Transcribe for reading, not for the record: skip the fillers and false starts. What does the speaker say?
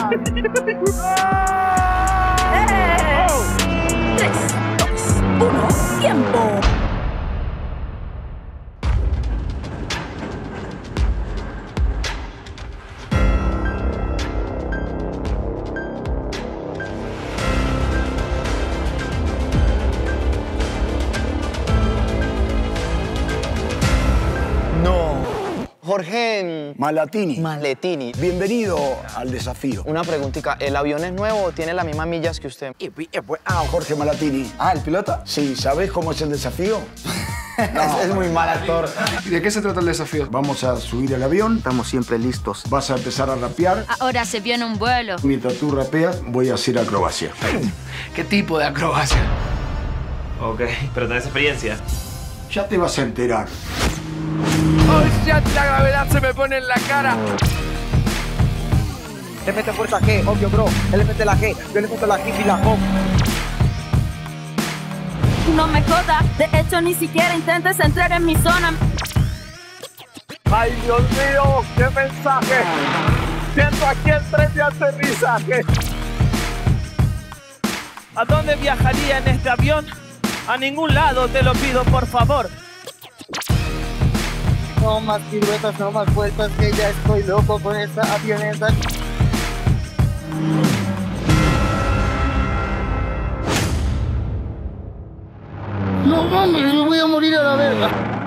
3, 2, 1, tiempo. Jorge Malatini. Maletini. Bienvenido al desafío. Una preguntita, ¿el avión es nuevo o tiene las mismas millas que usted? Jorge Malatini. ¿El piloto? Sí, ¿sabes cómo es el desafío? No, es muy mal actor. ¿Y de qué se trata el desafío? Vamos a subir al avión. Estamos siempre listos. Vas a empezar a rapear. Ahora se viene un vuelo. Mientras tú rapeas, voy a hacer acrobacia. ¿Qué tipo de acrobacia? Ok, pero tenés experiencia. Ya te vas a enterar. ¡Ay, ya la gravedad se me pone en la cara! Le mete fuerza G, obvio, bro. Él le mete la G, yo le meto la G y la O. No me joda, de hecho ni siquiera intentes entrar en mi zona. ¡Ay, Dios mío! ¡Qué mensaje! Siento aquí el tren de aterrizaje. ¿A dónde viajaría en este avión? A ningún lado, te lo pido, por favor. No más piruetas, no más vueltas, que ya estoy loco con esta avioneta. No mames, me voy a morir a la verga.